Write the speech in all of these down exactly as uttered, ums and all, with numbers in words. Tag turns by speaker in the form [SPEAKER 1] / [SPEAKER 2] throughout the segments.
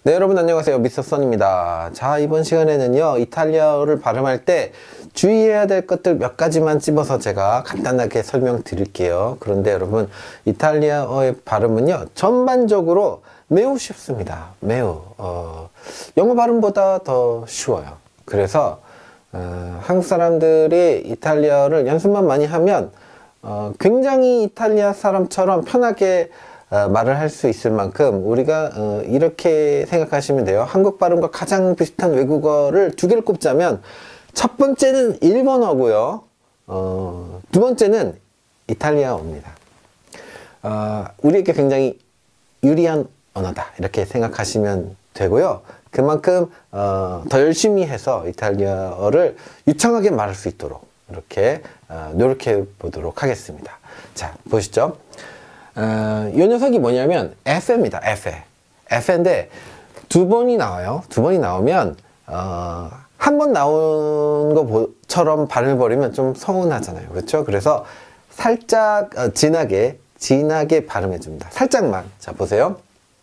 [SPEAKER 1] 네, 여러분 안녕하세요. 미스터 선입니다. 자, 이번 시간에는요, 이탈리아어를 발음할 때 주의해야 될 것들 몇 가지만 찝어서 제가 간단하게 설명드릴게요. 그런데 여러분, 이탈리아어의 발음은요, 전반적으로 매우 쉽습니다. 매우 어, 영어 발음보다 더 쉬워요. 그래서 어, 한국 사람들이 이탈리아어를 연습만 많이 하면 어, 굉장히 이탈리아 사람처럼 편하게 어, 말을 할 수 있을 만큼 우리가 어, 이렇게 생각하시면 돼요. 한국 발음과 가장 비슷한 외국어를 두 개를 꼽자면 첫 번째는 일본어고요. 어, 두 번째는 이탈리아어입니다. 어, 우리에게 굉장히 유리한 언어다 이렇게 생각하시면 되고요. 그만큼 어, 더 열심히 해서 이탈리아어를 유창하게 말할 수 있도록 이렇게 어, 노력해 보도록 하겠습니다. 자, 보시죠. 어, 이 녀석이 뭐냐면 에페입니다. 에페. 에페인데 두 번이 나와요. 두 번이 나오면 어, 한 번 나온 것처럼 발음해버리면 좀 서운하잖아요. 그렇죠? 그래서 살짝 어, 진하게 진하게 발음해줍니다. 살짝만. 자, 보세요.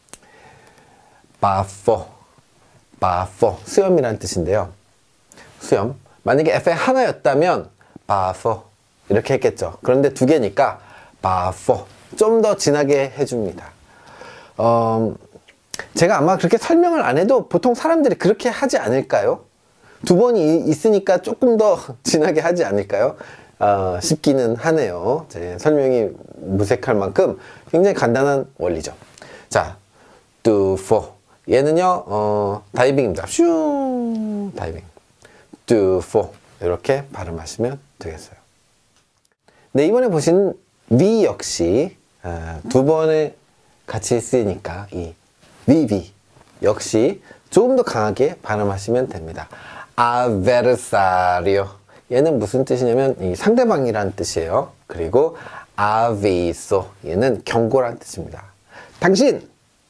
[SPEAKER 1] 바포, 바포. 수염이라는 뜻인데요. 수염. 만약에 에페 하나였다면 바포 이렇게 했겠죠. 그런데 두 개니까 바포. 좀 더 진하게 해줍니다. 어, 제가 아마 그렇게 설명을 안 해도 보통 사람들이 그렇게 하지 않을까요? 두 번이 있으니까 조금 더 진하게 하지 않을까요? 어, 싶기는 하네요. 제 설명이 무색할 만큼 굉장히 간단한 원리죠. 자, 뚜포. 얘는요, 어, 다이빙입니다. 슈 다이빙. 뚜포. 이렇게 발음하시면 되겠어요. 네, 이번에 보신 위 역시 어, 두 번에 같이 쓰이니까 이 위비 역시 조금 더 강하게 발음하시면 됩니다. 아베르사리오. 얘는 무슨 뜻이냐면 이 상대방이란 뜻이에요. 그리고 아비소. 얘는 경고란 뜻입니다. 당신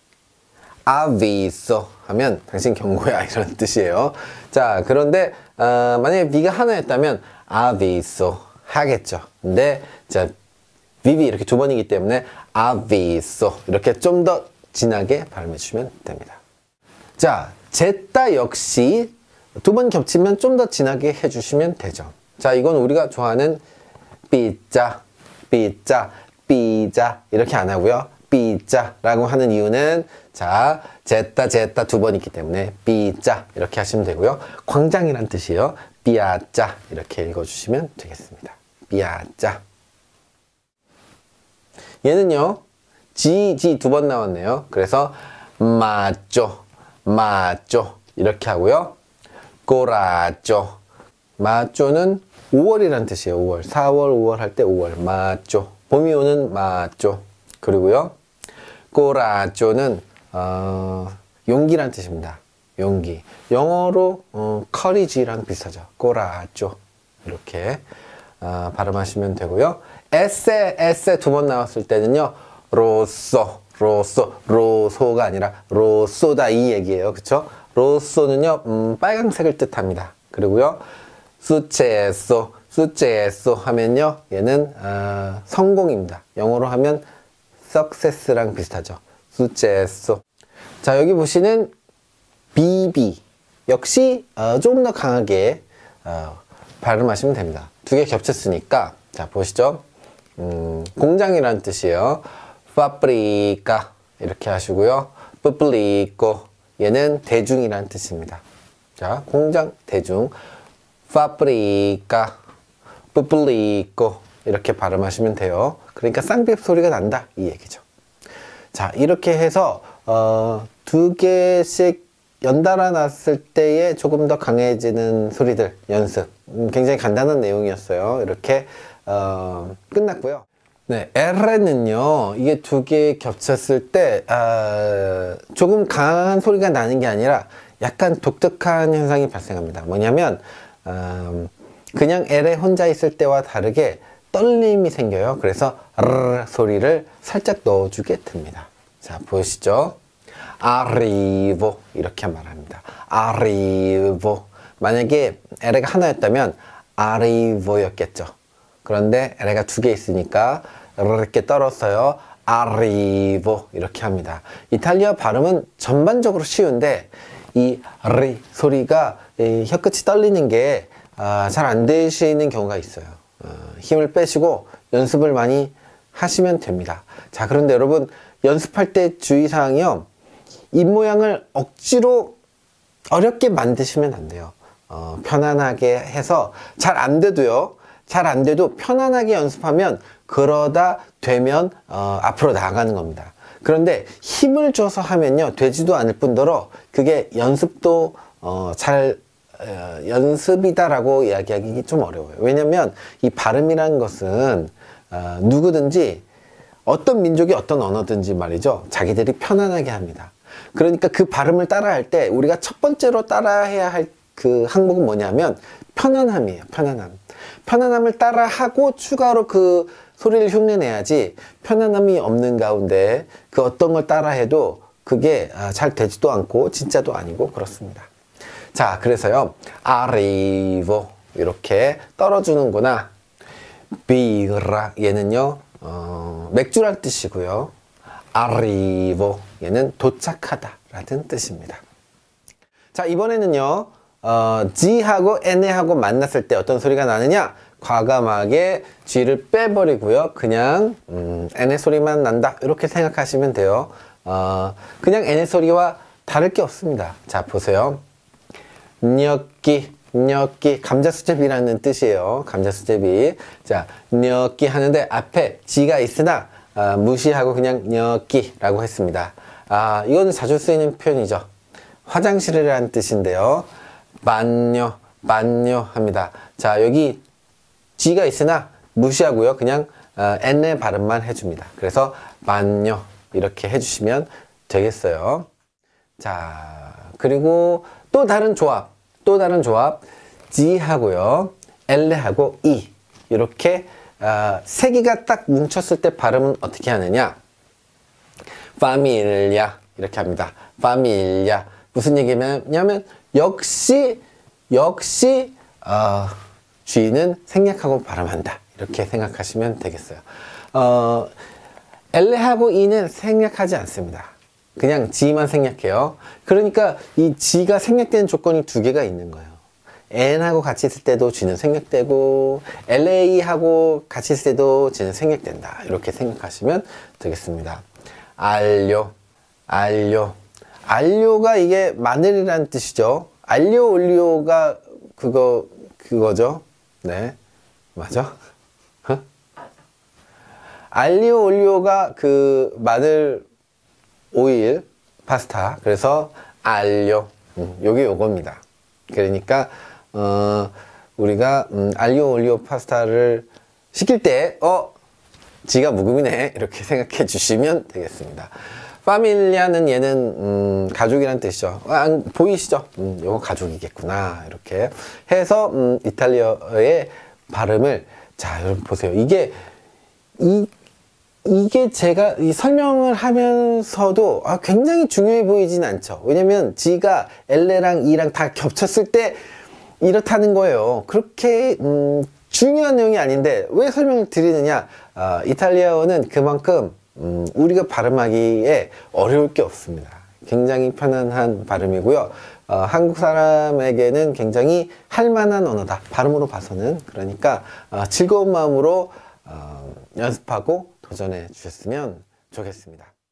[SPEAKER 1] 아비소 하면 당신 경고야 이런 뜻이에요. 자, 그런데 어, 만약에 비가 하나였다면 아비소 하겠죠. 근데 자, 비비 이렇게 두 번이기 때문에 아비소 이렇게 좀 더 진하게 발음해 주시면 됩니다. 자, 제따 역시 두 번 겹치면 좀 더 진하게 해주시면 되죠. 자, 이건 우리가 좋아하는 삐짜, 삐짜, 삐자 이렇게 안 하고요. 삐짜라고 하는 이유는 자, 제따, 제따 두 번 있기 때문에 삐짜 이렇게 하시면 되고요. 광장이란 뜻이에요. 삐아짜 이렇게 읽어주시면 되겠습니다. 삐아짜. 얘는요, 지, 지 두 번 나왔네요. 그래서 마쪼, 마쪼 이렇게 하고요. 꼬라쪼. 마쪼는 오월이란 뜻이에요. 오월. 사월, 오월 할 때 오월. 마쪼. 봄이 오는 마쪼. 그리고요, 꼬라쪼는 어, 용기란 뜻입니다. 용기. 영어로 어, 커리지랑 비슷하죠. 꼬라쪼. 이렇게 어, 발음하시면 되고요. 에세, 에세 두 번 나왔을 때는요, 로쏘, 로쏘, 로소가 아니라 로쏘다 이 얘기예요. 그쵸? 로쏘는요, 음, 빨강색을 뜻합니다. 그리고요, 수체소, 수체소 하면요, 얘는 어, 성공입니다. 영어로 하면 success랑 비슷하죠. 수체소. 자, 여기 보시는 비비 역시 어, 조금 더 강하게 어, 발음하시면 됩니다. 두 개 겹쳤으니까 자, 보시죠. 음, 공장이라는 뜻이에요. 파브리카 이렇게 하시고요. 뿌플리코 얘는 대중이라는 뜻입니다. 자, 공장, 대중. 파브리카, 뿌플리코 이렇게 발음하시면 돼요. 그러니까 쌍비읍 소리가 난다 이 얘기죠. 자, 이렇게 해서 어, 두 개씩 연달아 놨을 때에 조금 더 강해지는 소리들 연습. 음, 굉장히 간단한 내용이었어요. 이렇게 어, 끝났고요. 네, 엘은요 이게 두 개 겹쳤을 때 어, 조금 강한 소리가 나는 게 아니라 약간 독특한 현상이 발생합니다. 뭐냐면 어, 그냥 엘에 혼자 있을 때와 다르게 떨림이 생겨요. 그래서 르 소리를 살짝 넣어주게 됩니다. 자, 보시죠. arrivo 이렇게 말합니다. arrivo. 만약에 엘가 하나였다면 arrivo였겠죠. 그런데 엘가 두 개 있으니까 이렇게 떨었어요. arrivo 이렇게 합니다. 이탈리아 발음은 전반적으로 쉬운데 이 리 소리가 이 혀끝이 떨리는 게 아, 잘 안 되시는 경우가 있어요. 어, 힘을 빼시고 연습을 많이 하시면 됩니다. 자, 그런데 여러분 연습할 때 주의사항이요. 입 모양을 억지로 어렵게 만드시면 안 돼요. 어, 편안하게 해서 잘 안 돼도요. 잘 안 돼도 편안하게 연습하면 그러다 되면 어, 앞으로 나아가는 겁니다. 그런데 힘을 줘서 하면요. 되지도 않을 뿐더러 그게 연습도 어, 잘 어, 연습이다라고 이야기하기 좀 어려워요. 왜냐면 이 발음이라는 것은 어, 누구든지 어떤 민족이 어떤 언어든지 말이죠. 자기들이 편안하게 합니다. 그러니까 그 발음을 따라할 때 우리가 첫 번째로 따라해야 할 그 항목은 뭐냐면 편안함이에요. 편안함. 편안함을 따라하고 추가로 그 소리를 흉내내야지 편안함이 없는 가운데 그 어떤 걸 따라해도 그게 잘 되지도 않고 진짜도 아니고 그렇습니다. 자, 그래서요. arrivo 이렇게 떨어주는구나. birra 얘는요. 어, 맥주란 뜻이고요. arrivo 얘는 도착하다 라는 뜻입니다. 자, 이번에는요. 어, G하고 N하고 만났을 때 어떤 소리가 나느냐? 과감하게 G를 빼버리고요. 그냥 음, N의 소리만 난다 이렇게 생각하시면 돼요. 어, 그냥 N의 소리와 다를 게 없습니다. 자, 보세요. gnocchi, gnocchi, 감자수제비라는 뜻이에요. 감자수제비. 자, gnocchi 하는데 앞에 G가 있으나 아, 무시하고 그냥 gnocchi라고 했습니다. 아, 이거는 자주 쓰이는 표현이죠. 화장실이라는 뜻인데요. bagno, bagno 합니다. 자, 여기 G가 있으나 무시하고요. 그냥 어, N의 발음만 해줍니다. 그래서 bagno 이렇게 해주시면 되겠어요. 자, 그리고 또 다른 조합, 또 다른 조합 G하고요. L하고 E 이렇게 어, 세 개가 딱 뭉쳤을 때 발음은 어떻게 하느냐? famiglia 이렇게 합니다. famiglia 무슨 얘기냐면 역시 역시 어, G는 생략하고 발음한다 이렇게 생각하시면 되겠어요. 어, L하고 E는 생략하지 않습니다. 그냥 G만 생략해요. 그러니까 이 G가 생략되는 조건이 두 개가 있는 거예요. N하고 같이 있을 때도 G는 생략되고 엘에이하고 같이 있을 때도 G는 생략된다 이렇게 생각하시면 되겠습니다. 알료, 알료 알료가 이게 마늘이라는 뜻이죠. 알료 올리오가 그거 그거죠. 네, 맞아? 어? 알리오 올리오가 그 마늘 오일 파스타. 그래서 알료. 음, 요게 요겁니다. 그러니까 어, 우리가 음, 알리오 올리오 파스타를 시킬 때 어, 지가 묵음이네 이렇게 생각해 주시면 되겠습니다. 파밀리아는 얘는 음, 가족이란 뜻이죠. 아, 보이시죠? 음, 이거 가족이겠구나 이렇게 해서 음, 이탈리아의 발음을 자 여러분 보세요. 이게 이 이게 제가 이 설명을 하면서도 아, 굉장히 중요해 보이진 않죠. 왜냐면 G가 L랑 E랑 다 겹쳤을 때 이렇다는 거예요. 그렇게 음, 중요한 내용이 아닌데 왜 설명을 드리느냐? 아, 이탈리아어는 그만큼 음, 우리가 발음하기에 어려울 게 없습니다. 굉장히 편안한 발음이고요. 어, 한국 사람에게는 굉장히 할만한 언어다. 발음으로 봐서는. 그러니까 어, 즐거운 마음으로 어, 연습하고 도전해 주셨으면 좋겠습니다.